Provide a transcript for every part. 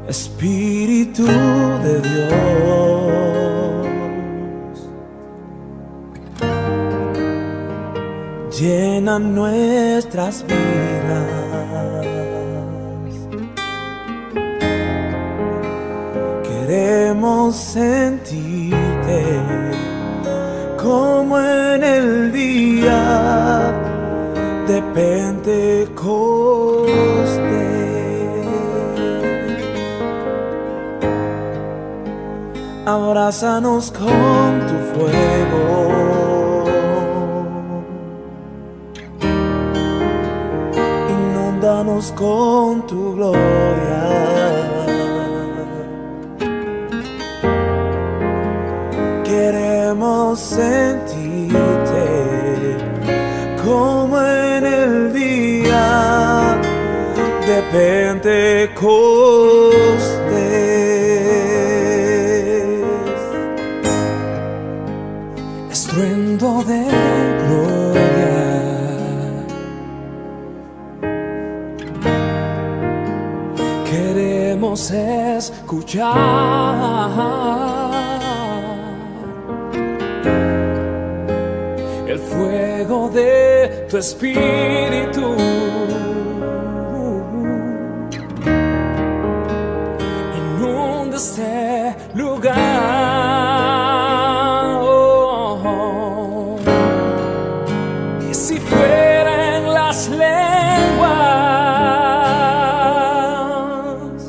Espíritu de Dios, llena nuestras vidas. Queremos sentirte como en el día de Pentecostés. Abrázanos con tu fuego, inúndanos con tu gloria. Queremos sentirte como en el día de Pentecostés. Estruendo de gloria, queremos escuchar el fuego de tu espíritu. Inunda este lugar. Y si fueran las lenguas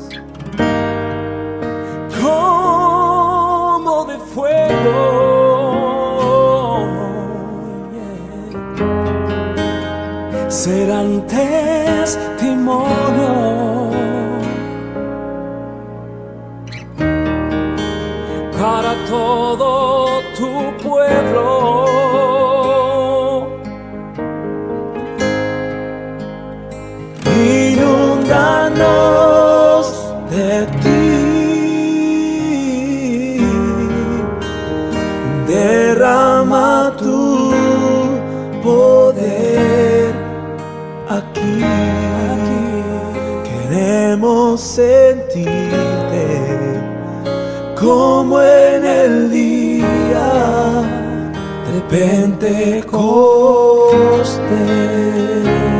como de fuego, serán testimonio para todo tu pueblo. Inúndanos de ti, derrama tu poder aquí. Queremos sentirte como en el día de Pentecostés.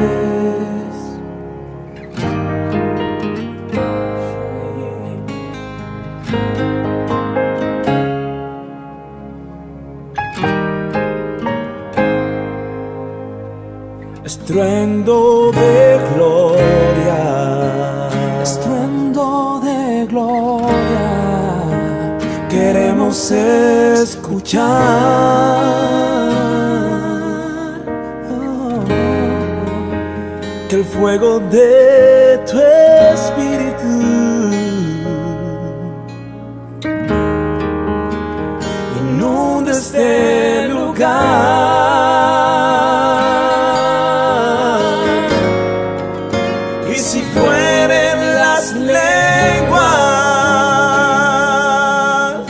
Estruendo de gloria, estruendo de gloria, queremos escuchar que el fuego de tu espíritu inunde este lugar. Y si fueren las lenguas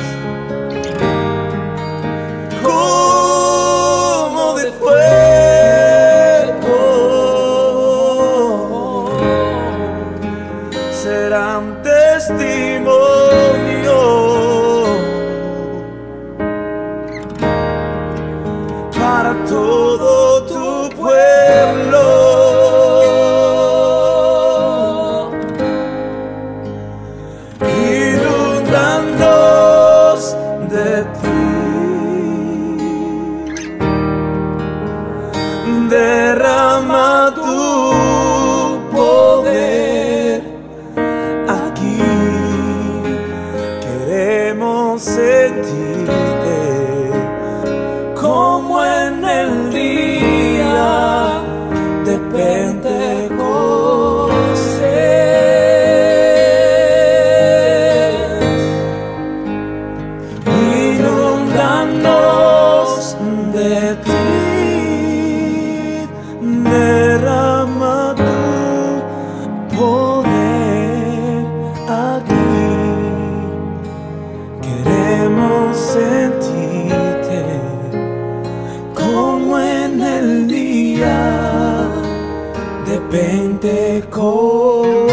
como de fuego, serán testimonio para todo tu pueblo. Inúndanos de ti, derrama tu poder aquí. Queremos sentirte como en el día de Pentecostés. Inúndanos de ti, derrama tu poder aquí. Queremos sentirte como en el día de Pentecostés.